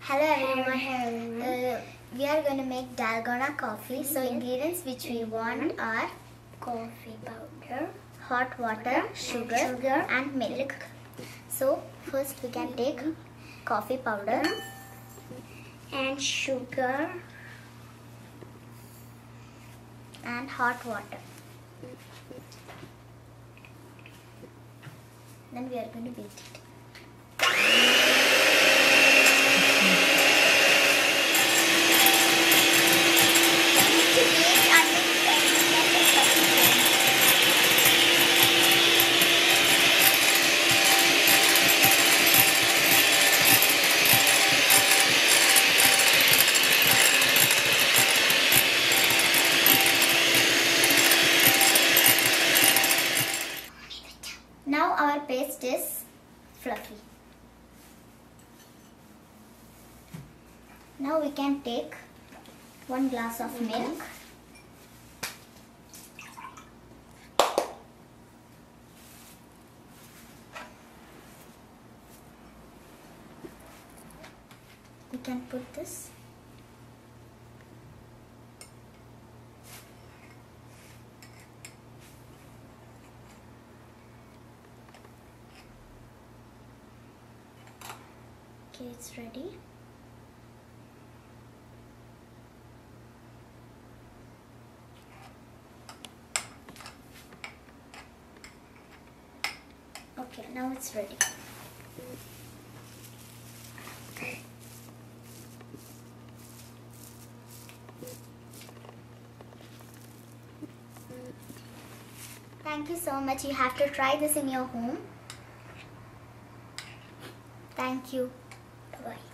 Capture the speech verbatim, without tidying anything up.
Hello everyone. Uh, we are going to make Dalgona coffee. So ingredients which we want are coffee powder, hot water, sugar, sugar and milk. So first we can take coffee powder and sugar and hot water. Then we are going to beat it. Now our paste is fluffy. Now we can take one glass of milk. We can put this. Okay, it's ready. Okay, now it's ready. Thank you so much. You have to try this in your home. Thank you. Bye.